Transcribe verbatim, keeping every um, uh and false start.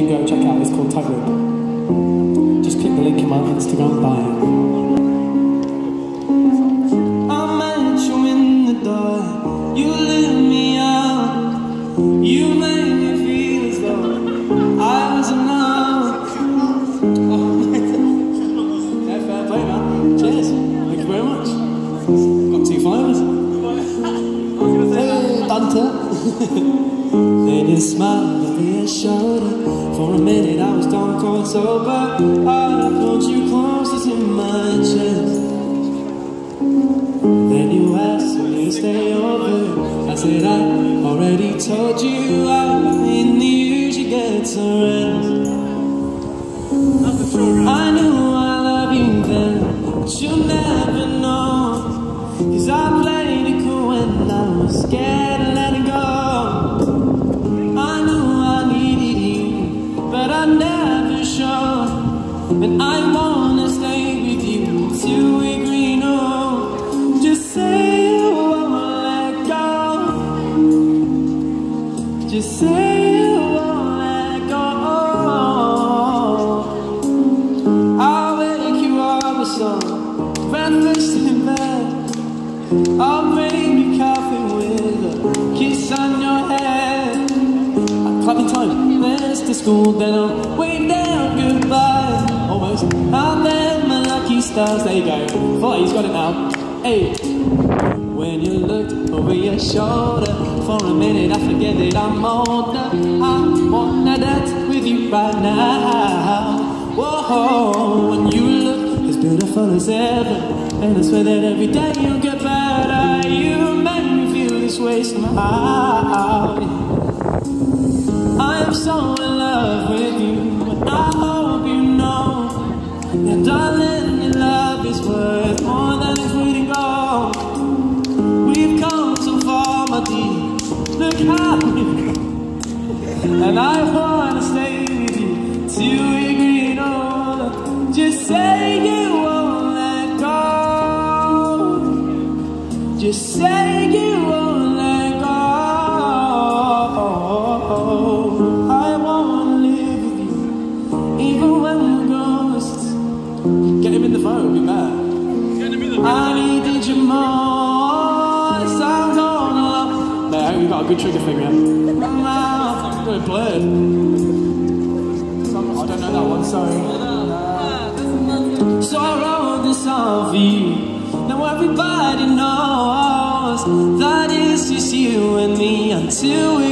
do go check out. It's called Tightrope. Just click the link in my Instagram bio. I met you in the door. You lit me up. You made me feel as though I was in love. Oh, yeah, fair play, man. Cheers. Thank you very much. Got two fivers. Hey, banter. Then you smiled over your shoulder. For a minute I was dark cold sober. I pulled you closer to my chest. Then you asked me to stay over. I said I already told you I knew you get some rest. I knew I love you then, but you'll never know. Cause I played it cool when I was scared to let it go. I knew I needed you, but I never showed. And I wanna stay with you till we agree, no. Just say you won't let go. Just say you won't let go. I'll wake you up with some breakfast in bed. I'll bring you coffee with a kiss on your head. Clapping time, there's to school, then I'll wave down goodbye. Almost, I'm there, my lucky stars. There you go, Volley, he's got it now. Hey, when you looked over your shoulder, for a minute I forget that I'm older. I wanna dance with you right now. Whoa, when you look as beautiful as ever, and I swear that every day you'll get better. You make me feel this way somehow. I am so in love with you, but I hope you know that darling, your love is worth more than its weight in gold. We've come so far, my dear, look how we've come. And I wanna stay with you till we agree, no. Just say you won't let go. Just say you won't let go. I wanna live with you, even when we're ghosts. Get him in the phone, be mad. I needed you more. It sounds all alone. No, we got a good trigger finger. I'm going blurred. I don't know that one, sorry. So I wrote this song for you. Now everybody knows that it's just you and me until we